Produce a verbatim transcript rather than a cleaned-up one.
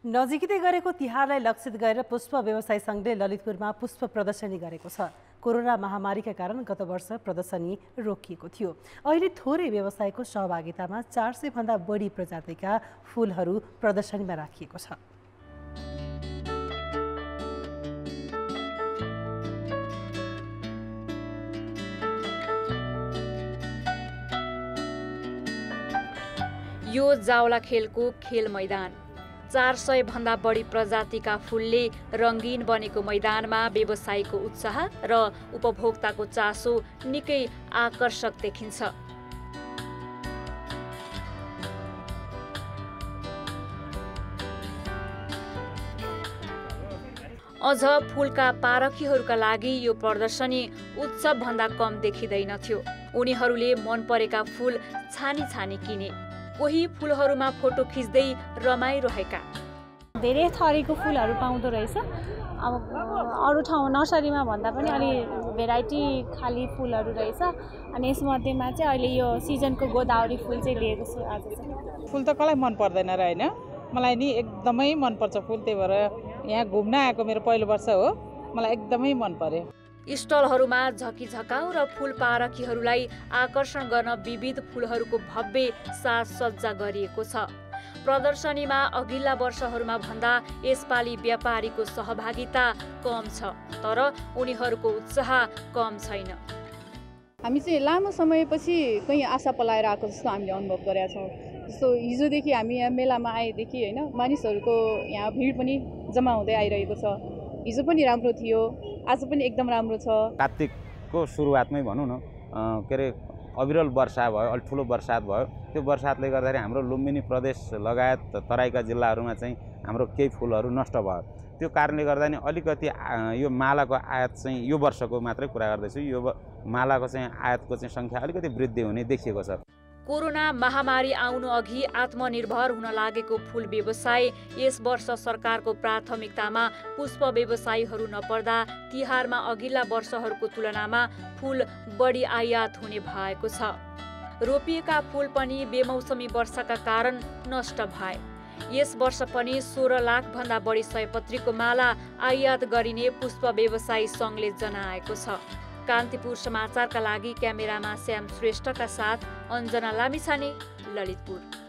नजिकै गरेको तिहारलाई लक्षित गरेर पुष्प व्यवसायी सङ्घले ललितपुरमा पुष्प प्रदर्शनी गरेको छ। कोरोना महामारीका कारण गत वर्ष प्रदर्शनी रोकिएको थियो। अहिले थोरै व्यवसायको सहभागितामा चार सय भन्दा बढी प्रजातिका फूलहरू प्रदर्शनीमा राखिएको छ। यो जावला खेलको खेल मैदान। चार सय भन्दा बढी प्रजातिका फूलले रङ्गीन बनेको मैदानमा व्यवसायीको उत्साह र उपभोक्ताको चासो निकै आकर्षक देखिन्छ। अझ फूलका पारखीहरूका लागि यो प्रदर्शनी उत्सव भन्दा कम देखिँदैनथ्यो। उनीहरूले मन परेका फूल छानी छानी किने। कोही फूलहरूमा फोटो खिच्दै रमाइरहेका। धेरै थरीको फूलहरू पाउँदो रहेछ। अब अरू ठाउँ नर्सरीमा भन्दा पनि अलि भेराइटी खाली फूलहरू रहेछ। अनि यसमध्येमा चाहिँ अहिले यो सिजनको गोदावरी फूल चाहिँ लिएको छु आज चाहिँ। फूल त कसलाई मन पर्दैन र होइन, मलाई नि एकदमै मनपर्छ फूल। त्यही भएर यहाँ घुम्न आएको मेरो पहिलो वर्ष हो, मलाई एकदमै मन पर्यो। स्टलहरूमा झकीझकाउ र फूल पारखीहरूलाई आकर्षण गर्न विविध फूलहरूको भव्य साजसज्जा गरिएको छ। प्रदर्शनीमा अघिल्ला वर्षहरूमा भन्दा यसपालि व्यापारीको सहभागिता कम छ, तर उनीहरूको उत्साह कम छैन। हामी चाहिँ लामो समयपछि कहीँ आशा पलाएर आएको जस्तो हामीले अनुभव गरेका छौँ। जस्तो हिजोदेखि हामी यहाँ मेलामा आएदेखि होइन, मानिसहरूको यहाँ भिड पनि जम्मा हुँदै आइरहेको छ। हिजो पनि राम्रो थियो, आज पनि एकदम राम्रो छ। कार्तिकको सुरुवातमै भनौँ न, के अरे अविरल वर्षा भयो, अलि ठुलो बर्सात भयो। त्यो बर्सातले गर्दाखेरि हाम्रो लुम्बिनी प्रदेश लगायत तराईका जिल्लाहरूमा चाहिँ हाम्रो केही फुलहरू नष्ट भयो। त्यो कारणले गर्दा नि अलिकति यो मालाको आयात चाहिँ यो वर्षको मात्रै कुरा गर्दैछु, यो मालाको चाहिँ आयातको चाहिँ सङ्ख्या अलिकति वृद्धि हुने देखिएको छ। कोरोना महामारी आउनु अघि आत्मनिर्भर हुन लागेको फूल व्यवसाय यस वर्ष सरकारको प्राथमिकतामा पुष्प व्यवसायीहरू नपर्दा तिहारमा अघिल्ला वर्षहरूको तुलनामा फूल बढी आयात हुने भएको छ। रोपिएका फूल पनि बेमौसमी वर्षाका कारण नष्ट भए। यस वर्ष पनि सोह्र लाख भन्दा बढी सयपत्रीको माला आयात गरिने पुष्प व्यवसायी सङ्घले जनाएको छ। कान्तिपुर समाचारका लागि क्यामेरामा श्याम श्रेष्ठका साथ अञ्जना लामिछाने, ललितपुर।